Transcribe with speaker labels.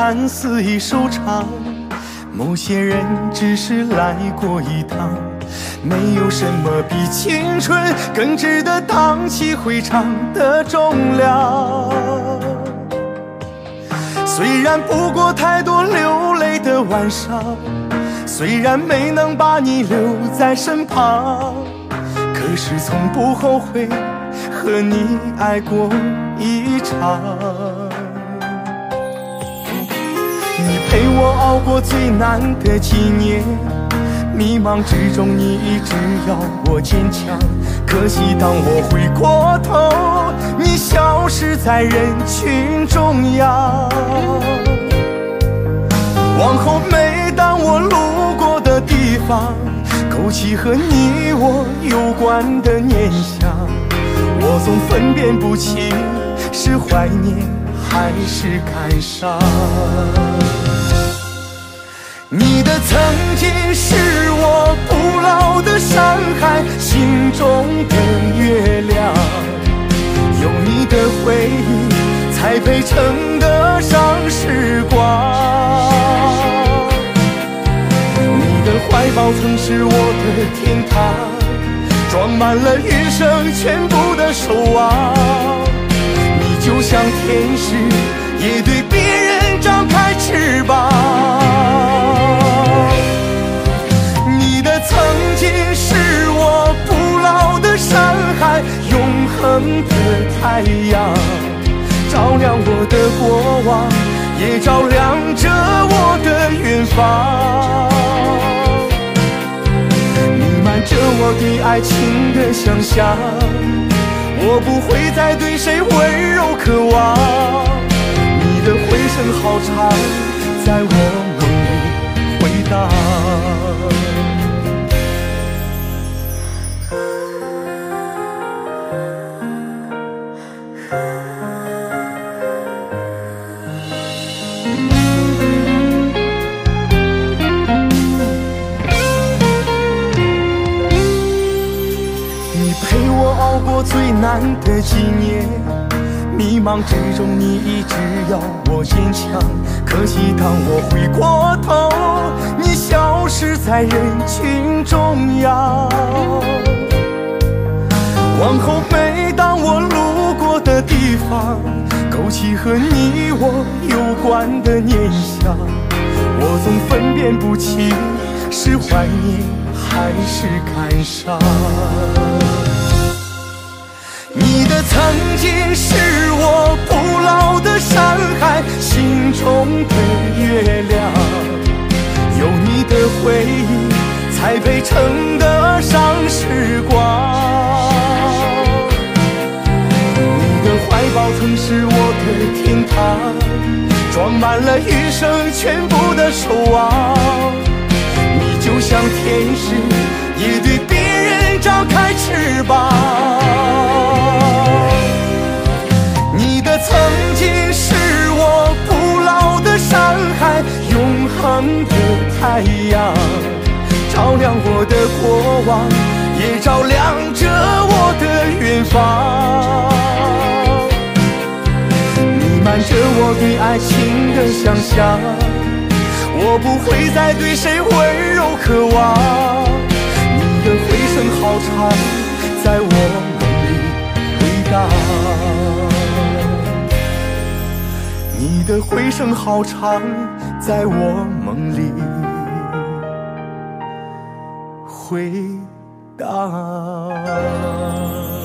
Speaker 1: 看似已收场，某些人只是来过一趟，没有什么比青春更值得荡气回肠的重量。虽然不过太多流泪的晚上，虽然没能把你留在身旁，可是从不后悔和你爱过一场。你陪我熬过最难的几年，迷茫之中你一直要我坚强，可惜当我回过头，你消失在人群中央。往后每当我路过的地方，勾起和你我有关的念想，我总分辨不清是怀念还是感伤。你的曾经是我不老的山海，心中的月亮，有你的回忆才配称得上时光。你的怀抱曾是我的天堂，装满了余生全部的守望。你就像天使，也对别人张开翅膀。你的曾经是我不老的山海，永恒的太阳，照亮我的过往，也照亮着我的远方。弥漫着我对爱情的想象，我不会再对谁温柔渴望。你的回声好长，在我梦里回荡。你陪我熬过最难的几年，迷茫之中你一直要我坚强，可惜当我回过头，你消失在人群中央。往后每当我路过的地方，勾起和你我有关的念想，我总分辨不清是怀念还是感伤。你的曾经是我不老的山海，心中的月亮，有你的回忆才配称得上时光。你的怀抱曾是我的天堂，装满了余生全部的守望。你就像天使，也对别人张开翅膀。你的曾经是我不老的山海，永恒的太阳，照亮我的过往，也照亮着我的远方。弥漫着我对爱情的想象，我不会再对谁温柔渴望。你的回声好长，在我梦里回荡。你的回声好长，在我梦里回荡。